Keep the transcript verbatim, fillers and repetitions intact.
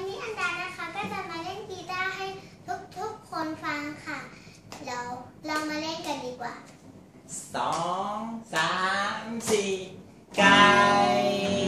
วันนี้อันดานะคะก็จะมาเล่นกีตาร์ให้ทุกทุกคนฟังค่ะเราเรามาเล่นกันดีกว่าสองสามสี่ไก่